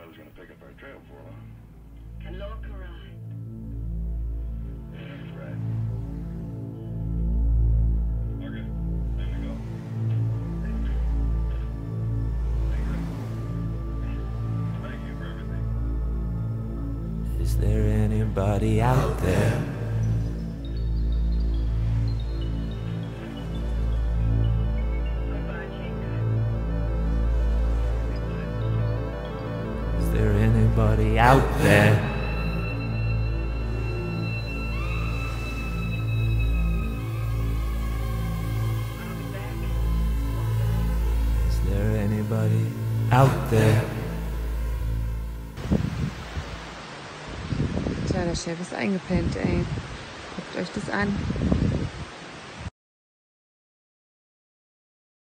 was gonna pick up our trail for long. Can look around. Yeah, right. Okay, time to go. Thank you for everything. Is there anybody out there? Is there anybody out there? Is there anybody out there? Tja, der Chef ist eingepennt, ey. Guckt euch das an.